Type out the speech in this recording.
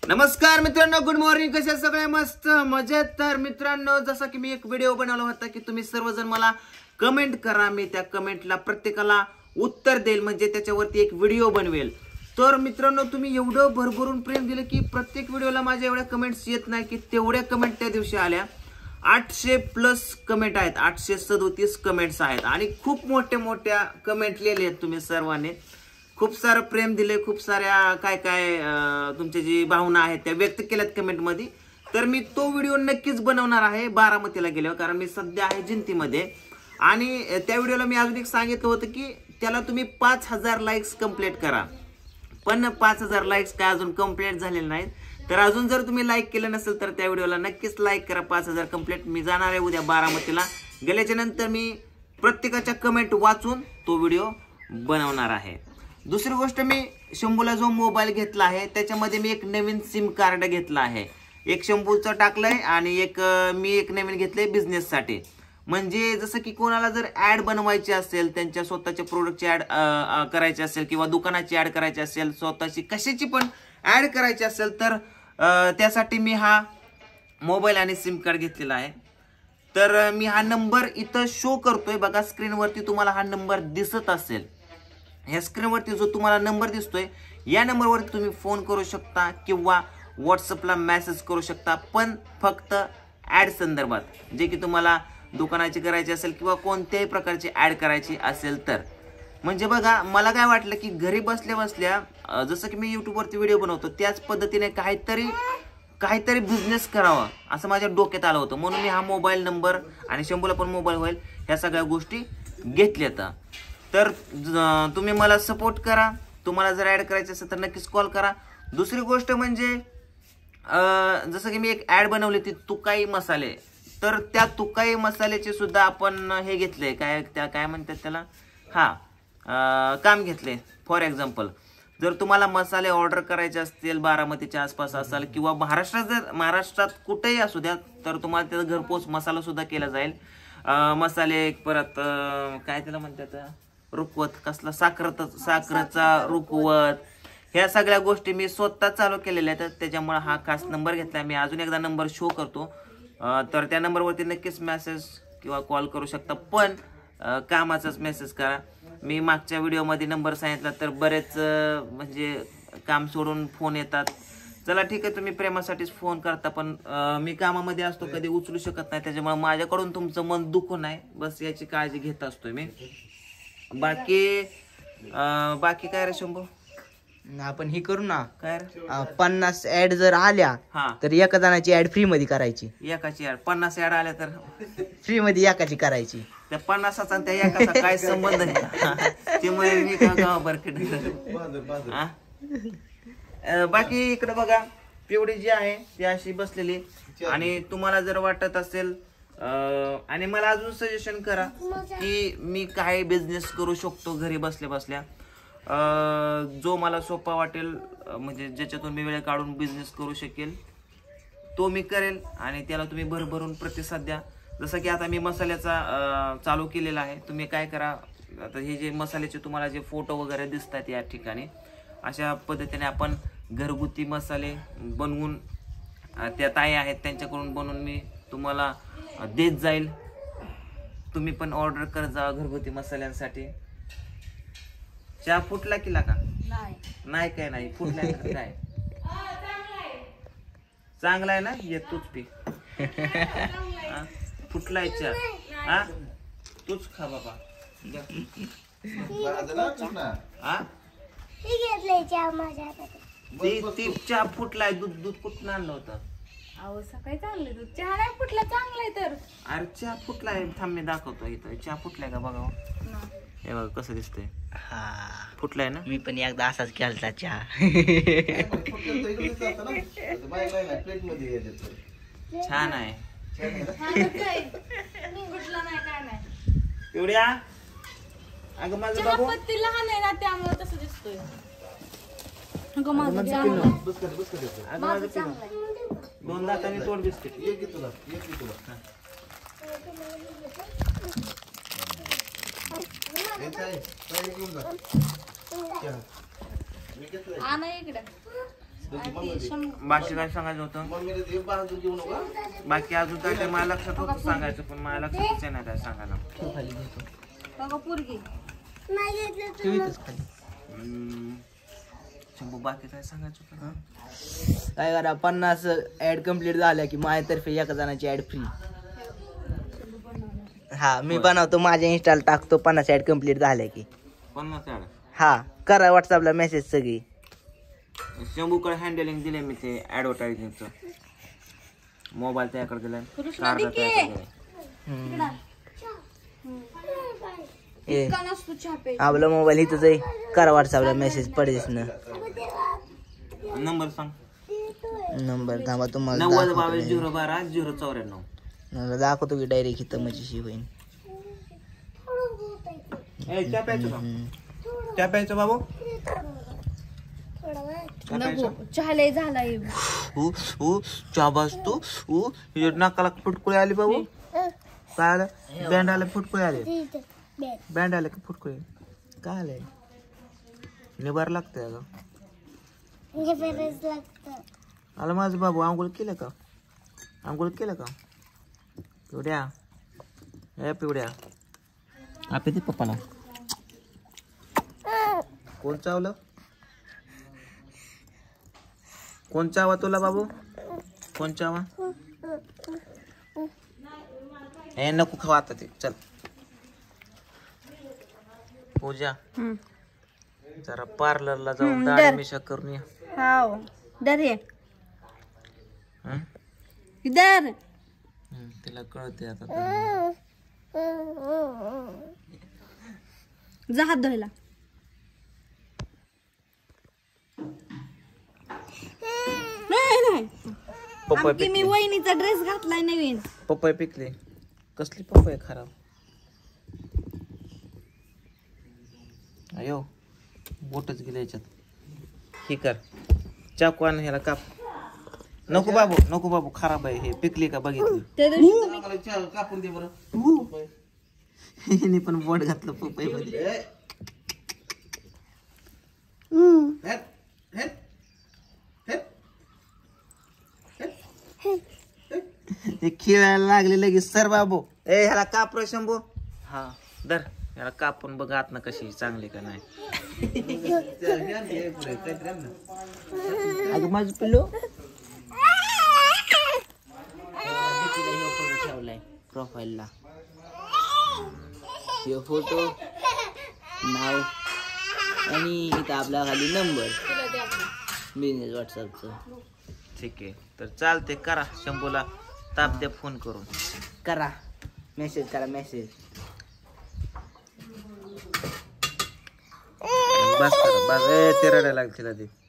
नमस्कार मित्रांनो, good morning. कसे सगळे मस्त मजेत. तर मित्रांनो, जसं की मी एक व्हिडिओ बनवला होता की तुम्ही सर्वजण मला कमेंट करा, मी त्या कमेंटला प्रत्येकाला उत्तर देईल, म्हणजे त्याच्यावरती एक व्हिडिओ बनवेल. तर मित्रांनो, तुम्ही एवढं भरभरून प्रेम दिलं की प्रत्येक व्हिडिओला माझ्या एवढ्या कमेंट्स येत नाही की तेवढ्या कमेंट त्या दिवशी आल्या. 800+ कमेंट आहेत, 837 कमेंट्स आहेत आणि खूप मोठ्या कमेंट लिहिल्या आहेत तुम्ही सर्वांनी. खूप सारं प्रेम दिले, खूप साऱ्या काय तुमची जी भावना आहेत त्या व्यक्त केल्यात कमेंट मध्ये. तर मी तो व्हिडिओ नक्कीच बनवणार आहे बारामतीला गेल्यावर, कारण मी सध्या आहे जिंतीमध्ये. आणि त्या व्हिडिओला मी अजून एक सांगितलं होतं की त्याला तुम्ही 5000 लाईक्स कंप्लीट करा, पण 5000 लाईक्स काय अजून कंप्लीट झालेले नाहीत. तर अजून जर तुम्ही लाईक केलं नसेल तर त्या व्हिडिओला नक्कीच लाईक करा. 5000 कंप्लीट. मी जाणार आहे उद्या बारामतीला. गेल्याच्या नंतर मी प्रत्येकाच्या कमेंट वाचून तो व्हिडिओ बनवणार आहे. दुसरी गोष्ट, मी शंभूला जो मोबाईल घेतला आहे त्याच्यामध्ये मी एक नवीन सिम कार्ड घेतला आहे. एक शंभूचं टाकलंय आणि मी एक नवीन घेतलंय बिझनेससाठी. म्हणजे जसं की कोणाला जर ऍड बनवायची असेल, त्यांच्या स्वतःच्या प्रोडक्टची ऍड करायची असेल किंवा दुकानाची ऍड करायची असेल, स्वतःची कशाची पण ऍड करायची असेल, तर त्यासाठी मी हा मोबाईल आणि सिम कार्ड घेतलेला आहे. तर मी हा नंबर इथं शो करतोय बघा, स्क्रीनवरती तुम्हाला हा नंबर दिसत असेल. ह्या स्क्रीनवरती जो तुम्हाला नंबर दिसतोय, या नंबरवरती तुम्ही फोन करू शकता किंवा व्हॉट्सअपला मेसेज करू शकता, पण फक्त ऍड संदर्भात, जे की तुम्हाला दुकानाची करायची असेल किंवा कोणत्याही प्रकारची ऍड करायची असेल तर. म्हणजे बघा, मला काय वाटलं की घरी बसल्या बसल्या जसं की मी युट्यूबवरती व्हिडिओ बनवतो त्याच पद्धतीने काहीतरी बिझनेस करावा असं माझ्या डोक्यात आलं होतं. म्हणून मी हा मोबाईल नंबर, आणि शंभूला पण मोबाईल होईल, ह्या सगळ्या गोष्टी घेतल्यात. तर तुम्ही मला सपोर्ट करा. तुम्हाला जर ऍड करायचं असेल तर नक्कीच कॉल करा. दुसरी गोष्ट म्हणजे जसं की मी एक ऍड बनवली ती तुकाई मसाले, तर त्या तुकाई मसाल्याचे सुद्धा आपण हे घेतले, काय म्हणतात त्याला, काम घेतले. फॉर एक्झाम्पल, जर तुम्हाला मसाले ऑर्डर करायचे असतील, बारामतीच्या आसपास असाल किंवा महाराष्ट्रात कुठेही असू द्या, तर तुम्हाला त्याचा घरपोच मसाला सुद्धा केला जाईल. मसाले, परत काय त्याला म्हणतात, रुकवत, कसला साखरेचा रुकवत, ह्या सगळ्या गोष्टी मी स्वतः चालू केलेल्या आहेत. त्याच्यामुळे हा खास नंबर घेतला. मी अजून एकदा नंबर शो करतो, तर त्या नंबरवरती नक्कीच मेसेज किंवा कॉल करू शकता, पण कामाचाच मेसेज करा. मी मागच्या व्हिडिओमध्ये नंबर सांगितला तर बरेच म्हणजे काम सोडून फोन येतात. चला ठीक आहे, तुम्ही प्रेमासाठीच फोन करता, पण मी कामामध्ये असतो, कधी उचलू शकत नाही. त्याच्यामुळे माझ्याकडून तुमचं मन दुखू नये, बस याची काळजी घेत असतोय मी. बाकी काय रे शंभू, आपण हे करू ना, काय 50 ऍड जर आल्या तर एका जणाची ऍड फ्री मध्ये करायची. एकाची ऍड 50 ऍड आल्या तर फ्री मध्ये एकाची करायची. त्या 50चा आणि त्या एकाचा काय संबंध नाही. त्यामुळे मी गावाभर बाकी इकडे बघा, पिवडी जी आहे ती अशी बसलेली. आणि तुम्हाला जर वाटत असेल, आणि मला अजून सजेशन करा की मी काय बिझनेस करू शकतो घरी बसल्या बसल्या, जो मला सोपा वाटेल, म्हणजे ज्याच्यातून मी वेळ काढून बिझनेस करू शकेल, तो मी करेल. आणि त्याला तुम्ही भरभरून प्रतिसाद द्या. जसं की आता मी मसाल्याचा चालू केलेला आहे. तुम्ही काय करा, आता हे जे मसाल्याचे तुम्हाला जे फोटो वगैरे दिसतात या ठिकाणी, अशा पद्धतीने आपण घरगुती मसाले बनवून, त्या ताई आहेत त्यांच्याकडून बनवून मी तुम्हाला देत जाईल. तुम्ही पण ऑर्डर करत जा घरगुती मसाल्यांसाठी. चहा फुटला की का नाही? काय नाही फुटला काय, चांगला आहे ना, ये तूच पी. फुटलाय चहा, तूच खा बाबा. ती चहा फुटलाय, दूध कुठून आणलं होतं? अहो सकाळी चांगलं दूध, चहा नाही फुटला, चांगलाय तर. अरे चहा फुटलाय, थांब मी दाखवतो. इथं चहा फुटलाय का बघा, हे बघा कसं दिसतंय. फुटलाय ना. मी पण एकदा असाच केलता चहा. छान आहे. फुटला नाही, काय नाही. एवढ्या अगं माझं बाबू पत्ती लहान आहे ना, त्यामुळे तसं दिसतोय. दोन दातांनी तोड बिस्किट. आणा इकडे. बाकी काय सांगायचं होतं? बाकी अजून काय मला लक्षात होतं सांगायचं, पण मला लक्षातच नाही काय सांगायला. बाकी काय सांगायचं होतं? काय करा 50 ऍड कम्प्लीट झाल्या की माझ्यातर्फे एका जणाची ऍड फ्री. हा मी बनवतो, माझ्या इन्स्टाला टाकतो 50 ऍड कम्प्लीट झाल्या की. 50 ऍड. हा करा व्हॉट्सअपला मेसेज सगळी. शंभूकडे हँडलिंग दिले मी ते ऍडव्हर्टायझिंगचं. मोबाईल त्याकडे दिलाय, कार्ड त्याकडे दिलाय. आपला मोबाईल इथंच आहे, करा व्हॉट्सअपला मेसेज पडेस ना. नंबर सांग. नंबर थांबा तुम्हाला 9022 दाखवतो की डायरेक्ट इथं म्हणजे शिवाईन. चहा प्यायचं बाबू. चहा लय झालाय. चहा बसतो. नाकाला फुटकुळे आली बाबू. काय आलं? बँड आलं, फुटकुळे आले. बँड आले का फुटकुळे? काय आलंय? निबार लागतंय अगं. आलं माझं बाबू. आंघोळ केलं का? आंघोळ केलं का? पिवड्या ए पिवड्या आपे दे पप्पाला. कोण चावलं? कोण चावा तुला बाबू? कोण चावा? ए नको खावा आता ते. चल पूजा जरा पार्लरला जाऊन दाढी मिशा करून ये. हाव दर ये इधर. तिला कळते आता. जा हात धुवायला. पपई मी वहिनीचा ड्रेस घातलाय नवीन. पपई पिकली. कसली पपई खराब. अयो बोटच गेले याच्यात. हे कर चाकू आण, ह्याला काप. नको बाबू, नको बाबू, खराब आहे हे. पिकली का बघितली? त्या दिवशी कापून दे बरं. हिने पण बोट घातलं पपई मध्ये. हे खेळायला लागले लगेच. सर बाबू ए ह्याला काप रे शंभू. हा दर याला कापून बघ आत ना कशी चांगली का नाही. अगं माझं पिल्लू ठेवलाय प्रोफाईलला. हे फोटो, नाव आणि इथं आपला खाली नंबर बिझनेस व्हॉट्सअपचं. ठीक आहे तर चालते. करा शंभूला ताप द्या फोन करून. करा मेसेज, करा मेसेज. बस करा बस. ते रडायला लागतील आधी.